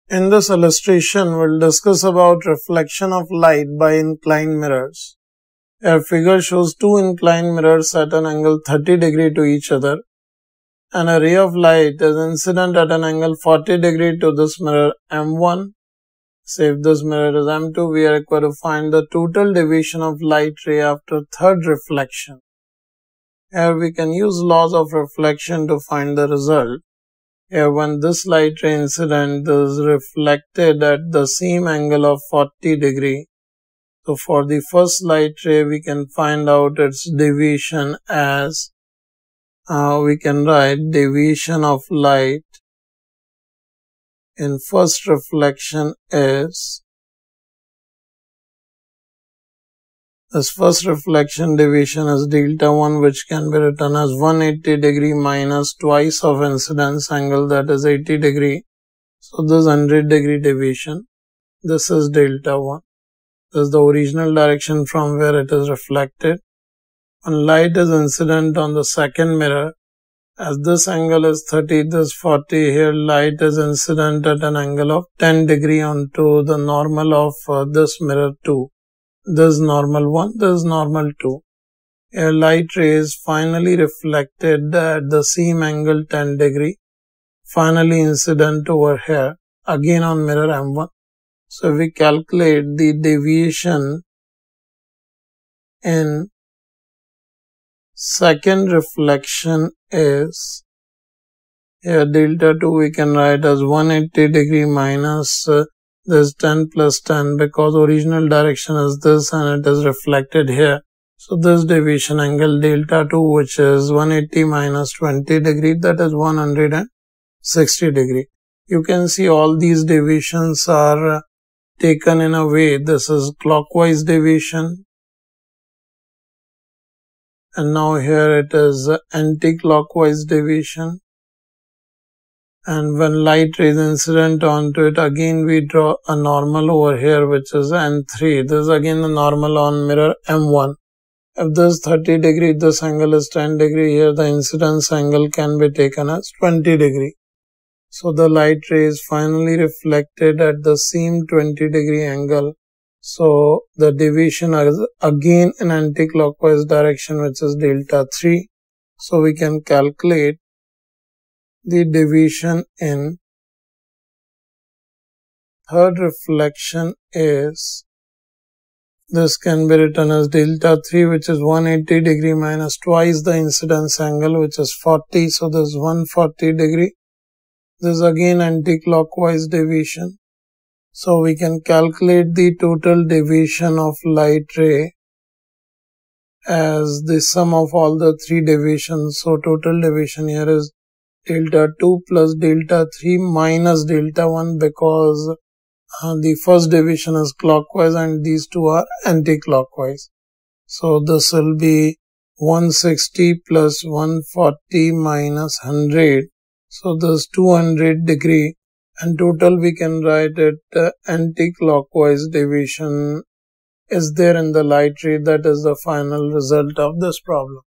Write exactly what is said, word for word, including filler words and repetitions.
In this illustration, we'll discuss about reflection of light by inclined mirrors. Our figure shows two inclined mirrors at an angle thirty degree to each other, and a ray of light is incident at an angle forty degree to this mirror M one. Say if this mirror is M two, we are required to find the total deviation of light ray after third reflection. Here we can use laws of reflection to find the result. Here when this light ray incident is reflected at the same angle of forty degree. So for the first light ray we can find out its deviation as, uh, we can write deviation of light in first reflection is, this first reflection deviation is delta one, which can be written as one hundred eighty degree minus twice of incidence angle, that is eighty degree. So this one hundred degree deviation, this is delta one. This is the original direction from where it is reflected. When light is incident on the second mirror, as this angle is thirty, this forty, here light is incident at an angle of ten degree onto the normal of uh, this mirror two. This normal one, this normal two. Here light ray is finally reflected at the same angle ten degree, finally incident over here, again on mirror M one. So we calculate the deviation in second reflection is, here delta two we can write as one hundred eighty degree minus uh, this ten plus ten, because original direction is this and it is reflected here. So this deviation angle delta two, which is one hundred eighty minus twenty degree, that is one hundred sixty degree. You can see all these deviations are uh, taken in a way. This is clockwise deviation, and now here it is anti-clockwise deviation. And when light rays incident onto it, again we draw a normal over here, which is N three. This is again the normal on mirror M one. If this thirty degree, this angle is ten degree, here the incidence angle can be taken as twenty degree. So the light ray is finally reflected at the same twenty degree angle. So the deviation is again in anti-clockwise direction, which is delta three. So we can calculate the deviation in third reflection is, this can be written as delta three, which is one hundred eighty degree minus twice the incidence angle, which is forty. So this is one hundred forty degree. This is again anti-clockwise deviation. So we can calculate the total deviation of light ray as the sum of all the three deviations. So total deviation here is delta two plus delta three minus delta one, because uh, the first deviation is clockwise and these two are anti-clockwise. So this will be one hundred sixty plus one hundred forty minus one hundred. So this two hundred degree, and total we can write it uh, anti-clockwise deviation is there in the light ray. That is the final result of this problem.